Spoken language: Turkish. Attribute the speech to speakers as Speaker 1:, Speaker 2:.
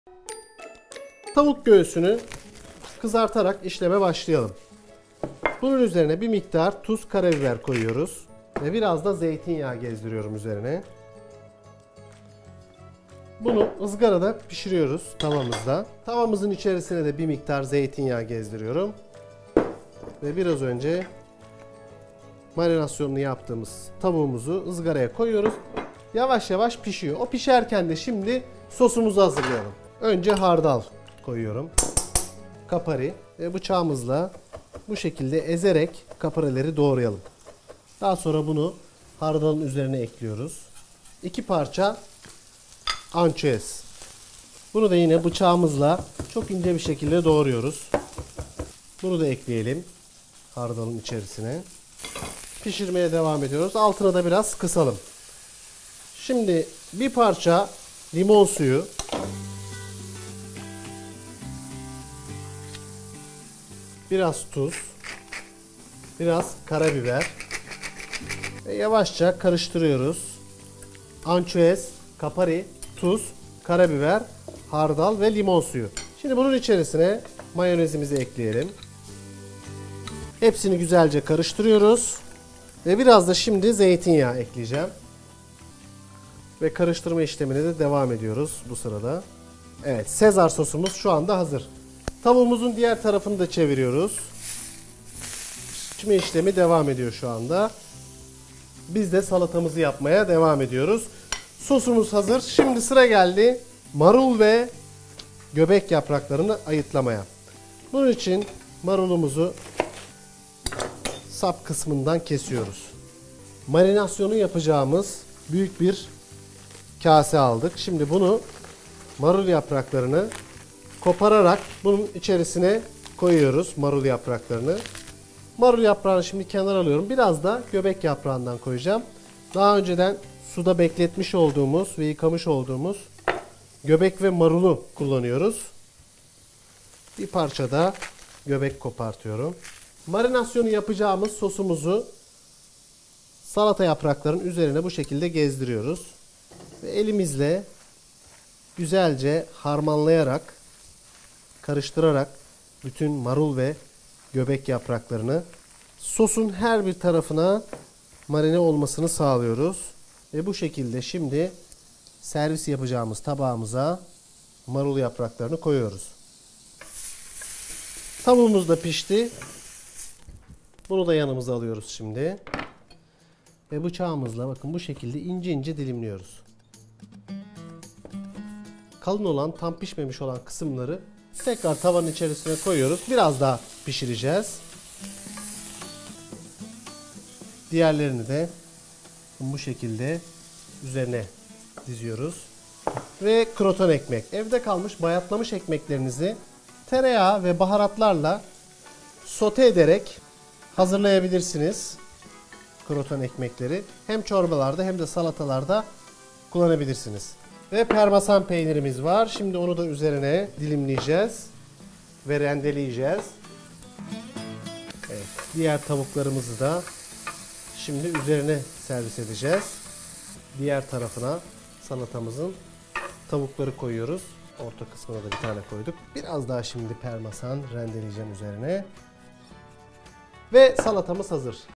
Speaker 1: Tavuk göğsünü kızartarak işleme başlayalım. Bunun üzerine bir miktar tuz, karabiber koyuyoruz. Ve biraz da zeytinyağı gezdiriyorum üzerine. Bunu ızgarada pişiriyoruz tavamızda. Tavamızın içerisine de bir miktar zeytinyağı gezdiriyorum. Ve biraz önce marinasyonunu yaptığımız tavuğumuzu ızgaraya koyuyoruz. Yavaş yavaş pişiyor. O pişerken de şimdi sosumuzu hazırlayalım. Önce hardal koyuyorum. Kapari ve bıçağımızla bu şekilde ezerek kaparileri doğrayalım. Daha sonra bunu hardalın üzerine ekliyoruz. 2 parça ançüez. Bunu da yine bıçağımızla çok ince bir şekilde doğruyoruz. Bunu da ekleyelim hardalın içerisine. Pişirmeye devam ediyoruz. Altına da biraz kısalım. Şimdi bir parça limon suyu, biraz tuz, biraz karabiber ve yavaşça karıştırıyoruz. Ançüez, kapari, tuz, karabiber, hardal ve limon suyu. Şimdi bunun içerisine mayonezimizi ekleyelim. Hepsini güzelce karıştırıyoruz. Ve biraz da şimdi zeytinyağı ekleyeceğim. Ve karıştırma işlemine de devam ediyoruz bu sırada. Evet, Sezar sosumuz şu anda hazır. Tavuğumuzun diğer tarafını da çeviriyoruz. Pişme işlemi devam ediyor şu anda. Biz de salatamızı yapmaya devam ediyoruz. Sosumuz hazır. Şimdi sıra geldi marul ve göbek yapraklarını ayıtlamaya. Bunun için marulumuzu sap kısmından kesiyoruz. Marinasyonu yapacağımız büyük bir kase aldık. Şimdi bunu marul yapraklarını kopararak bunun içerisine koyuyoruz marul yapraklarını. Marul yaprağını şimdi kenara alıyorum. Biraz da göbek yaprağından koyacağım. Daha önceden suda bekletmiş olduğumuz ve yıkamış olduğumuz göbek ve marulu kullanıyoruz. Bir parça da göbek kopartıyorum. Marinasyonu yapacağımız sosumuzu salata yapraklarının üzerine bu şekilde gezdiriyoruz. Ve elimizle güzelce harmanlayarak, karıştırarak bütün marul ve göbek yapraklarını sosun her bir tarafına marine olmasını sağlıyoruz. Ve bu şekilde şimdi servis yapacağımız tabağımıza marul yapraklarını koyuyoruz. Tavuğumuz da pişti. Bunu da yanımıza alıyoruz şimdi. Ve bıçağımızla bakın bu şekilde ince ince dilimliyoruz. Kalın olan, tam pişmemiş olan kısımları tekrar tavanın içerisine koyuyoruz. Biraz daha pişireceğiz. Diğerlerini de bu şekilde üzerine diziyoruz. Ve kroton ekmek. Evde kalmış bayatlamış ekmeklerinizi tereyağı ve baharatlarla sote ederek hazırlayabilirsiniz. Kroton ekmekleri. Hem çorbalarda hem de salatalarda kullanabilirsiniz. Ve parmesan peynirimiz var. Şimdi onu da üzerine dilimleyeceğiz ve rendeleyeceğiz. Evet, diğer tavuklarımızı da şimdi üzerine servis edeceğiz. Diğer tarafına salatamızın tavukları koyuyoruz. Orta kısmına da bir tane koyduk. Biraz daha şimdi parmesan rendeleyeceğim üzerine. Ve salatamız hazır.